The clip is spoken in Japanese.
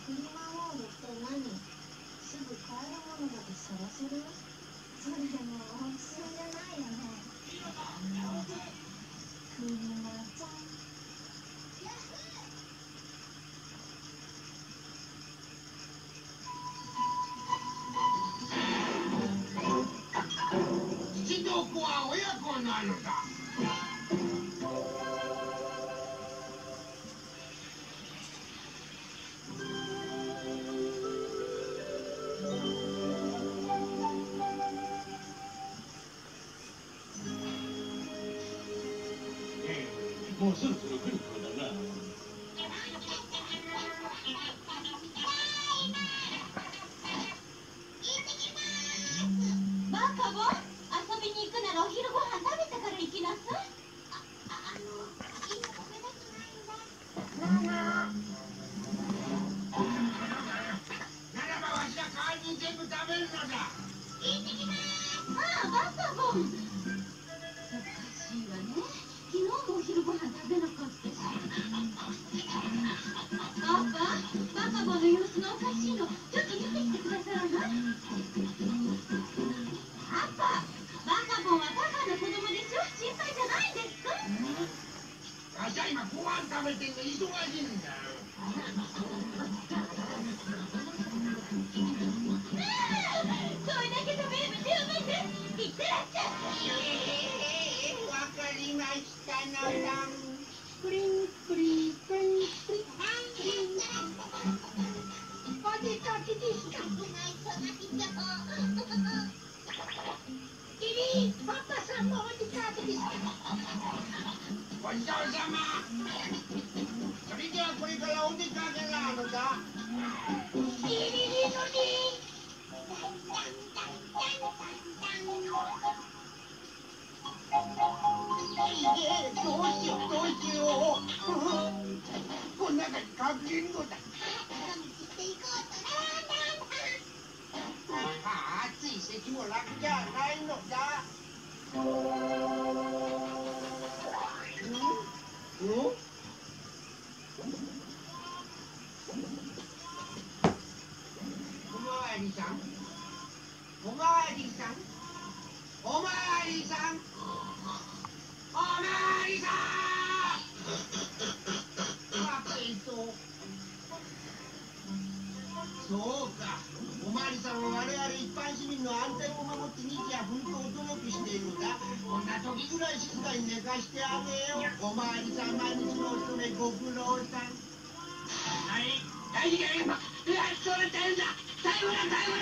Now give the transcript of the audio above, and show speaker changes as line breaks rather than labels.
フリマモールって何？すぐ買えるものだけ探せる？それもオークションじゃないよね。フリマちゃん。
父と子は親子なのだ。もうそろそろ来る頃だな。
バカボン、遊びに行くならお昼ご飯食べてから行きなさい。
今食べたくないんだ。
ならばわしが代わりに全部食べるのだ。
行ってきます。
ああ、バカボン。おかしいわね。昨日もお昼ご飯食べなかったし。パパ、バカボンの様子がおかしいの。ちょっと見てきてくださらない？パパ、バカボンはパパの子供でしょ？心配じゃないんですか？
わしは今ご飯食べてんの、忙しいんだよ。
それだけ食べれば十分です。いってらっしゃい。
わかりましたのだ。プリンプリンプリンプリンプリン。お出かけですか。キリン、パパさんもお出かけですか。ごちそうさま。それではこれからお出かけなのだ。キリリのリ。どうしようどうしよう。この中に隠れるのだ。ああ、追跡も楽じゃないのだ。おまわりさん、おまわりさん、おまわりさん、おまわりさん。そうか、おまわりさんは我々一般市民の安全を守って日夜奮闘努力しているのだ。こんな時ぐらい静かに寝かしてあげよう。おまわりさん、毎日のお勤めご苦労さん。はい、大事件。いや、それ大変だ。最後だ、最後だ。